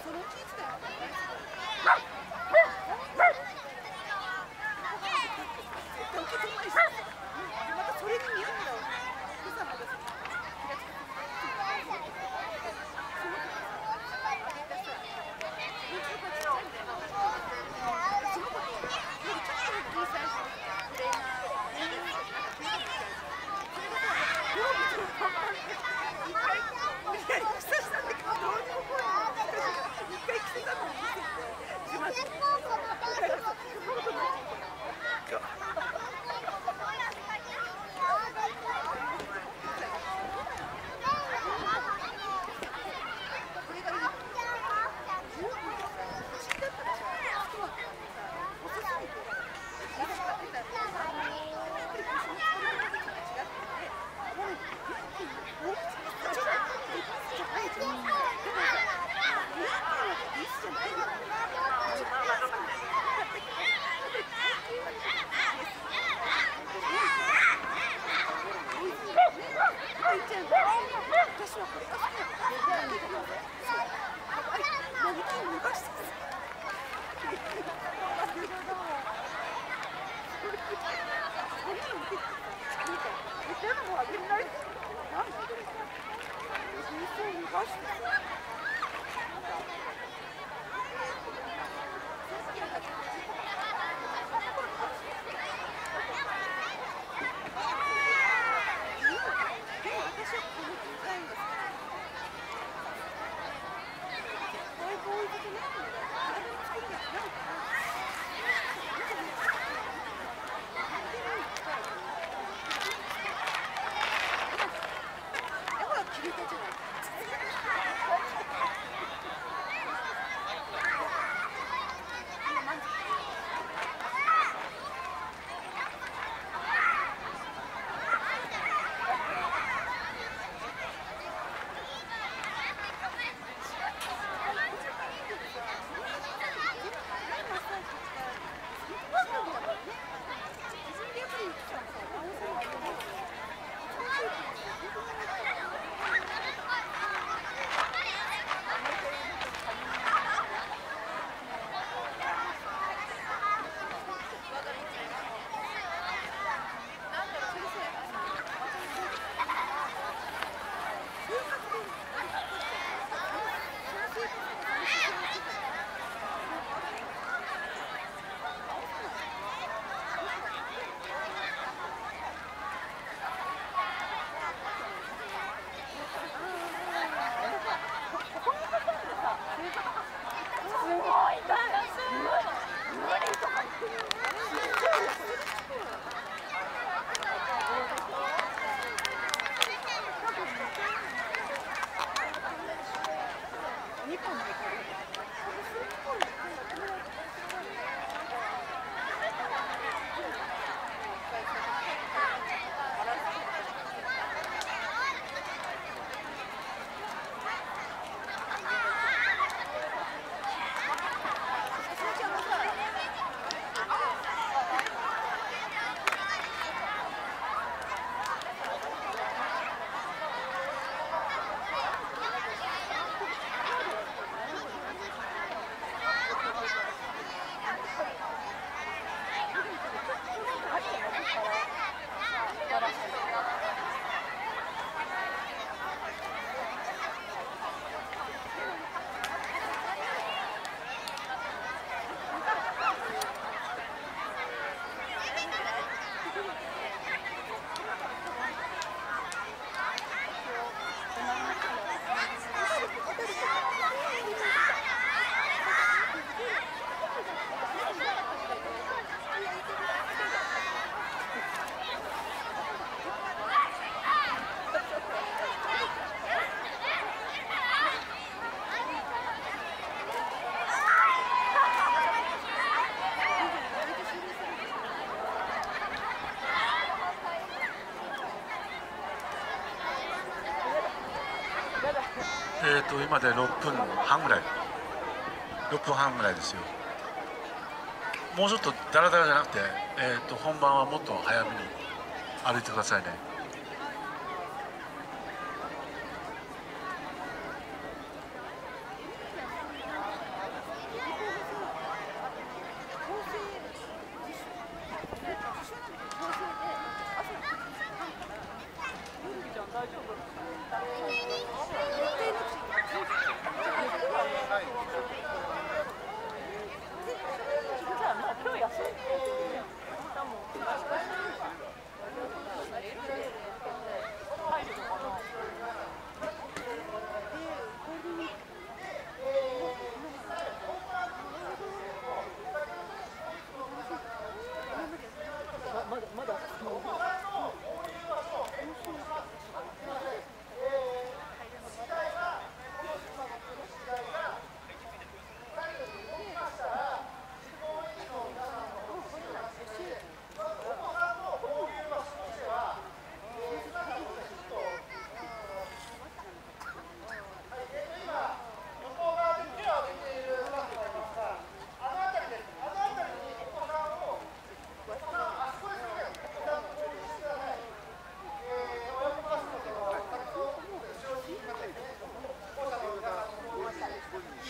今で6分半ぐらいですよ。もうちょっとダラダラじゃなくて、本番はもっと早めに歩いてくださいね。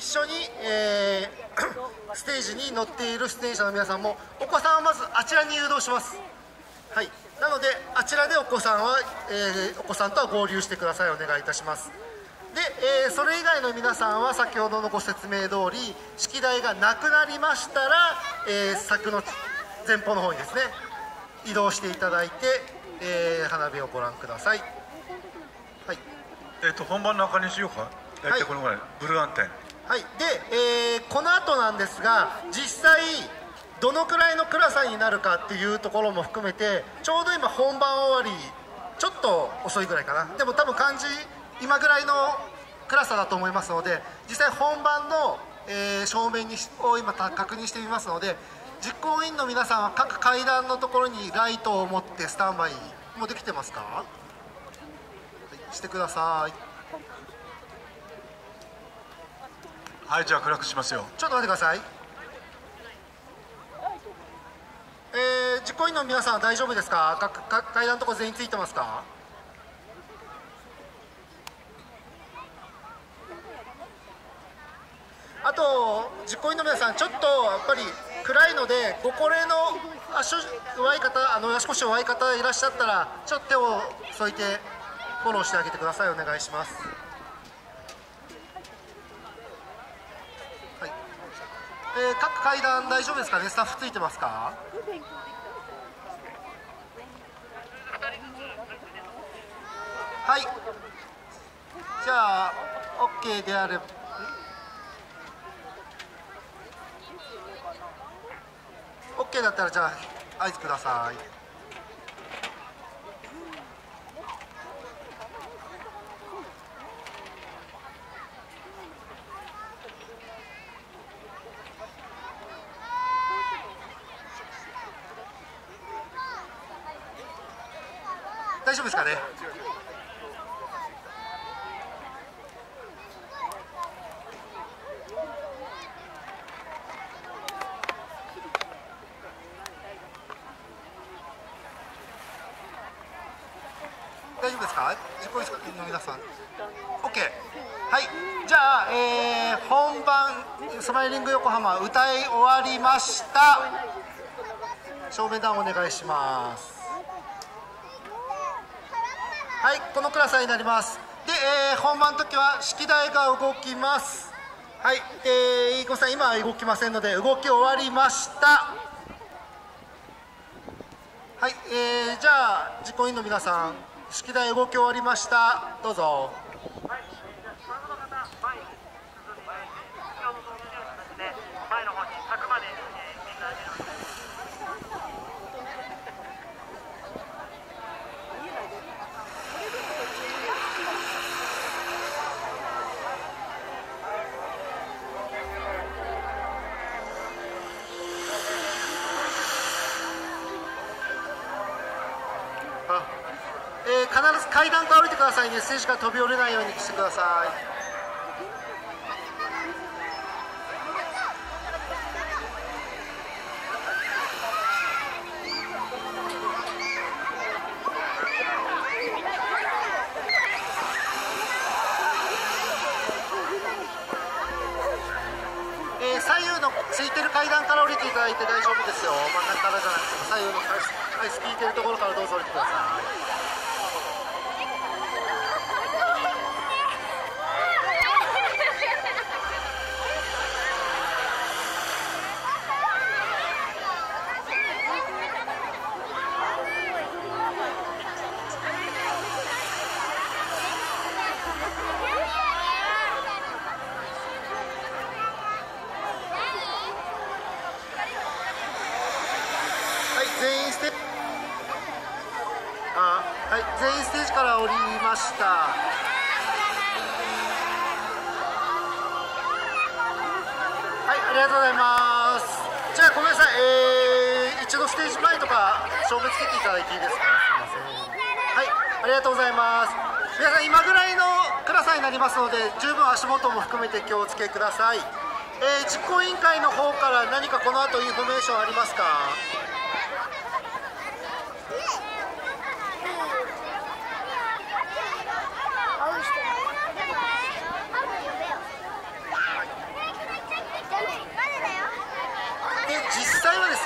緒に、ステージに乗っている出演者の皆さんも、お子さんはまずあちらに誘導します。はい、なのであちらでお子さんは、お子さんとは合流してください。お願いいたします。で、それ以外の皆さんは先ほどのご説明通り、式台がなくなりましたら、柵の前方の方にですね移動していただいて、花火をご覧ください。はい、 本番の明かりにしようか。大体このぐらい、ブルーアンテン。 はい、で、この後なんですが、実際どのくらいの暗さになるかっていうところも含めて、ちょうど今本番終わりちょっと遅いぐらいかな。でも多分漢字今ぐらいの暗さだと思いますので、実際本番の、照明を今確認してみますので、実行委員の皆さんは各階段のところにライトを持ってスタンバイもできてますか？はい、してください。 はい、じゃあ暗くしますよ。 ちょっと待ってください。実行委員の皆さんは大丈夫ですか？階段のところ全員ついてますか？あと実行委員の皆さん、ちょっとやっぱり暗いので、ご高齢の足腰弱い方いらっしゃったら、ちょっと手を添えてフォローしてあげてください。お願いします。はい、各階段大丈夫ですかね？スタッフついてますか？はい、じゃあ OK であれば、OK だったらじゃあ合図ください。大丈夫ですかね？大丈夫ですか？実行委員の皆さん OK。 はい、じゃあ、本番スマイリング横浜歌い終わりました。照明弾お願いします。はい、この暗さになります。で、本番の時は式台が動きます。はい、ごめんなさい、今は動きませんので、動き終わりました。はい、じゃあ実行委員の皆さん、式台動き終わりました。どうぞ。必ず階段から降りてくださいね。ステージから飛び降りないようにしてください。左右のついてる階段から降りていただいて大丈夫ですよ。真ん中からじゃなくて左右のアイス効いてるところからどうぞ降りてください。はい、全員ステージから降りました。はい、ありがとうございます。じゃあごめんなさい、一度ステージ前とか照明つけていただいていいですか？すいません。はい、ありがとうございます。皆さん今ぐらいの暗さになりますので、十分足元も含めて気をつけください。実行委員会の方から何かこの後インフォメーションありますか？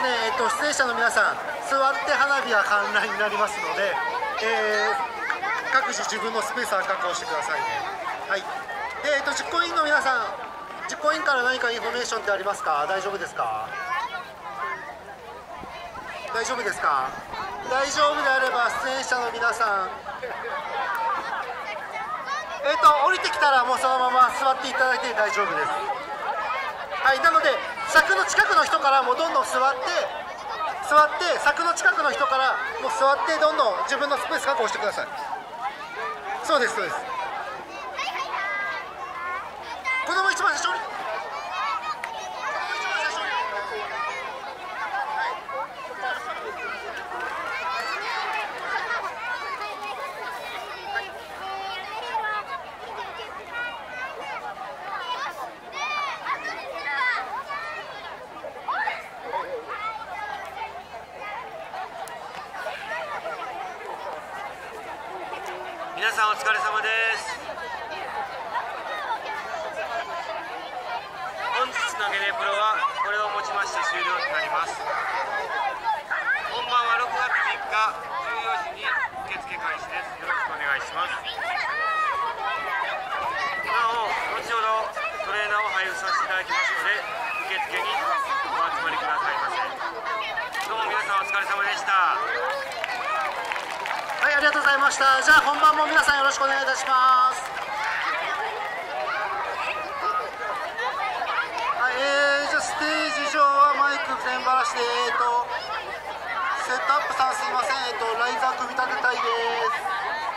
ね、出演者の皆さん、座って花火は観覧になりますので、各自自分のスペースは確保してくださいね。はい。で、実行委員の皆さん、実行委員から何かインフォメーションってありますか？大丈夫ですか？大丈夫ですか？大丈夫であれば出演者の皆さん、降りてきたらもうそのまま座っていただいて大丈夫です。はい、なので柵の近くの人からもどんどん座って柵の近くの人からもう座ってどんどん自分のスペース確保してください。そうですそうです。子供一番最初に。 皆さんお疲れ様です。本日のゲネプロはこれをもちまして終了となります。本番は6月3日14時に受付開始です。よろしくお願いします。なお後ほどトレーナーを配布させていただきますので受付にお集まりくださいませ。どうも皆さんお疲れ様でした。 はい、ありがとうございました。じゃあ本番も皆さんよろしくお願いいたします。はい、じゃあステージ上はマイク全ばらして、セットアップさんすいません、ライザー組み立てたいです。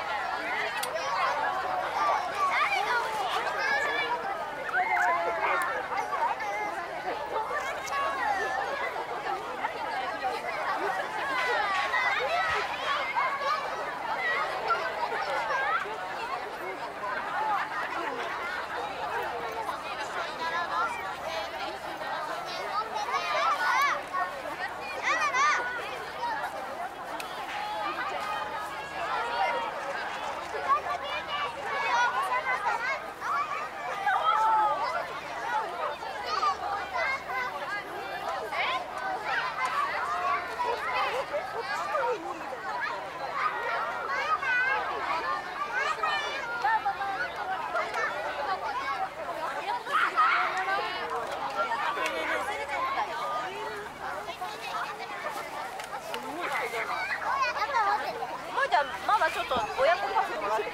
まだちょっと親子パスもらってる。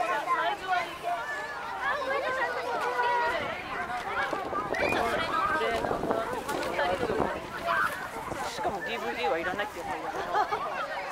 しかも DVD はいらないって言うから。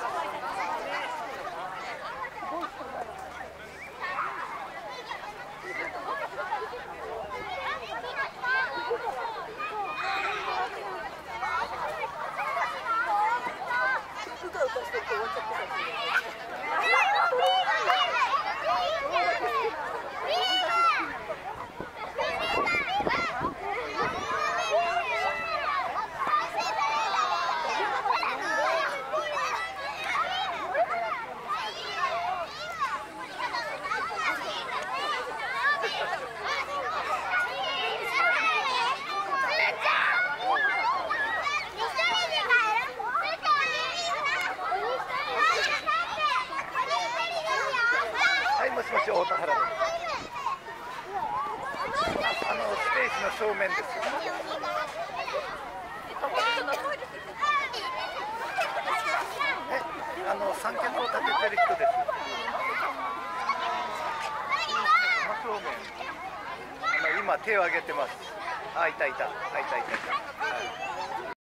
もしもし、太田原です。ステージの正面です。三脚を立ててる人です。真正面。今手を挙げてます。あ、いたいた。あ、いたいたいた。